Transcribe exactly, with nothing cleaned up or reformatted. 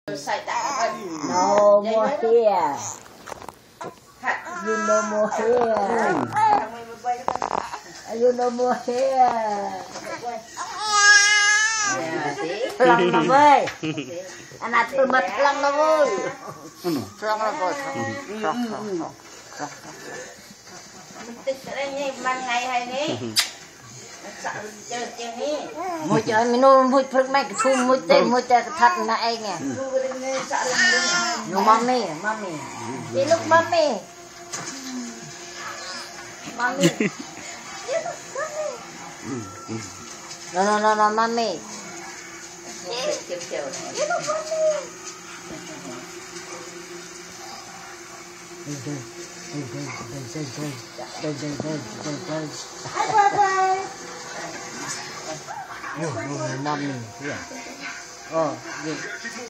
No more here. You no more here. You no more here. Plong nó với. Anh ăn từ mặt plong nó với. Plong nó với. Một trời mình nuôi một phật mày thu một tệ một tệ thật là anh à. No mommy, mommy. Đi look mommy. Mommy. No no no no mommy. You look mommy. No, no, mommy. Yeah. Oh, yeah.